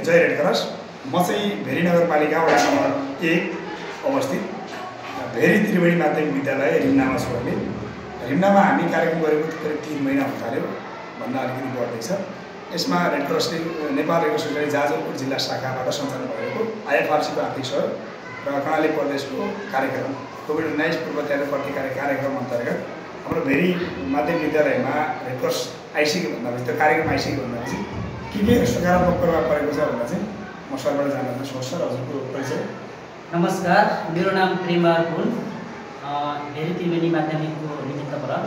जय red cross. म चाहिँ very नगरपालिका वडा नम्बर 1 अवस्थित भेरी त्रिवेणी माध्यमिक विद्यालय रिम्नामा छु अहिले। रिम्नामा हामी कार्यक्रम गरेको करिब 3 महिना हुन थाल्यो भन्दा अलिकति बढ्दैछ। यसमा रेड क्रसले Nepal red cross society Jajarkot जिल्ला शाखाबाट सञ्चालन भएको आइएफआरसी को आर्थिक सहयोग र कर्णाली प्रदेशको कार्यक्रम कोभिड-19 पूर्व तयारी प्रतिकार कार्यक्रम अन्तर्गत हाम्रो भेरी माध्यमिक विद्यालयमा रेड क्रस आइसक्यो भन्दा त्यो कार्यक्रम आइसक्यो भन्दा के सकारात्मक प्रभाव परेको छ भन्दा चाहिँ म सरबाट जान्न चाहन्छु। सर हजुरको परिचय। नमस्कार, मेरो नाम प्रेमबहादुर पुन, भेरी त्रिवेणी माध्यमिकको निमित्तबाट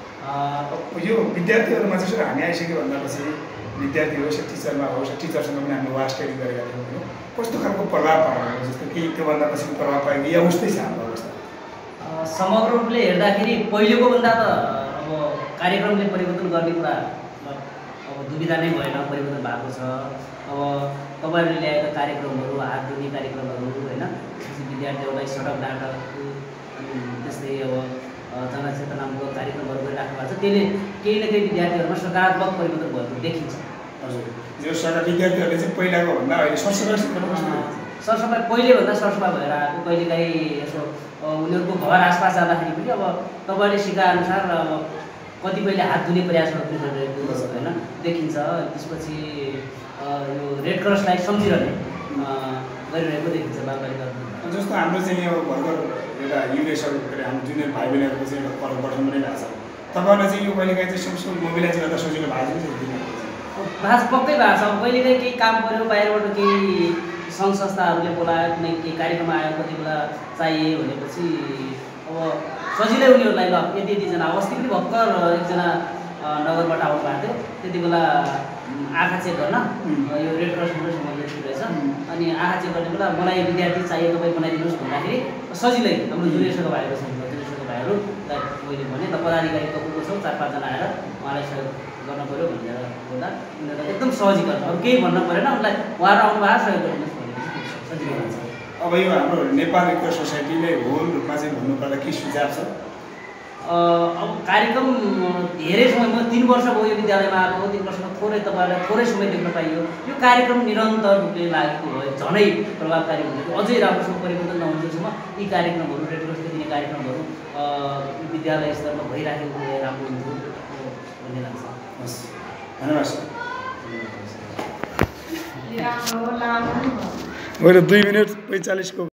यो विद्यार्थीहरूमा चाहिँ सर हामी आइसक्यो भन्दापछि विद्यार्थी होस् या टिचरमा होस्, टिचरसँग पनि हामी वास ट्रेनिङ गरेका थियौँ होइन, कस्तो खालको प्रभाव पर्यो जस्तो कि त्योभन्दा पछि प्रभाव पाएको या उस्तै छ हाम्रो अवस्था? समग्र रूपले हेर्दाखेरि पहिलेको भन्दा त अब कार्यक्रमले परिवर्तन गर्ने कुरा अब दुविधा नै भएन, परिवर्तन भएको छ। अब तपाईँहरूले ल्याएका कार्यक्रमहरू, हात धुने कार्यक्रमहरू होइन, विद्यार्थीहरूलाई सडक नाटक अनि त्यस्तै अब जनचेतनामूलक कार्यक्रमहरू गरिराख्नु भएको छ। त्यसले केही न केही विद्यार्थीहरूमा सकारात्मक परिवर्तन भएको देखिन्छ। हजुर, यो विद्यार्थीहरूले चाहिँ पहिलाको भन्दा अहिले सरसफाइ पहिलेभन्दा सरसफाइ भएर आएको। कहिलेकाहीँ यसो उनीहरूको घर आसपास जाँदाखेरि पनि अब तपाईँले सिकाएअनुसार अब कतिपयले हात धुने प्रयासहरू पनि गरिरहेको होइन देखिन्छ। त्यसपछि यो रेड क्रसलाई सम्झिरहने गरिरहेको देखिन्छ बालबालिकाहरू। जस्तो हाम्रो चाहिँ अब भर्खर एउटा युनिसेफ हाम्रो जुनियर भाइ बहिनीहरूको चाहिँ एउटा पर्व गठन पनि भएको छ। तपाईँहरूलाई चाहिँ यो कहिलेकाहीँ चाहिँ सबसे मोबिलाइज गर्दा सजिलो भएको छ? पक्कै भएको छ। कहिलेकाहीँ केही काम पऱ्यो, बाहिरबाट केही सङ्घ संस्थाहरूले बोलायो, कुनै केही कार्यक्रम आयो, कति बेला चाहिए भनेपछि अब सजिलै उनीहरूलाई ल यति यतिजना अस्ति पनि भर्खर एकजना नगरबाट आउनु भएको थियो। त्यति बेला आँखा चेक गर्न यो रेड क्रसबाट सम्बन्धित रहेछ। अनि आँखा चेक गर्ने बेला मलाई विद्यार्थी चाहिए, तपाईँ बनाइदिनुहोस् भन्दाखेरि सजिलै हाम्रो जुनियर भाइहरू छन्, जुनियर भाइहरूलाई मैले भने त पदाधिकारी को छौँ 4-5 जना आएर उहाँलाई सहयोग गर्न पऱ्यो भनेर बोल्दा उनीहरूलाई एकदम सहजीकरण, अरू केही भन्न परेन, उनलाई उहाँहरू आउनु भएको सहयोग गरिदिनुहोस् भने सजिलो हुन्छ। अब यो हाम्रो नेपाल रेड क्रस सोसाइटीले होल रूपमा चाहिँ भन्नुपर्दा के सुझाव छ? अब कार्यक्रम धेरै समय, म 3 वर्ष भयो यो विद्यालयमा आएको, 3 वर्षमा तपाईँहरूलाई थोरै समय देख्न पाइयो। यो कार्यक्रम निरन्तर रूपले लागेको भए झनै प्रभावकारी हुन्थ्यो। अझै राम्रोसँग परिवर्तन नहुन्जेलसम्म यी कार्यक्रमहरू, रेड क्रसले दिने कार्यक्रमहरू विद्यालय स्तरमा भइराखेको भए राम्रो हुन्थ्यो भन्ने लाग्छ। हस्, धन्यवाद सर। मैले 2 मिनट 45 को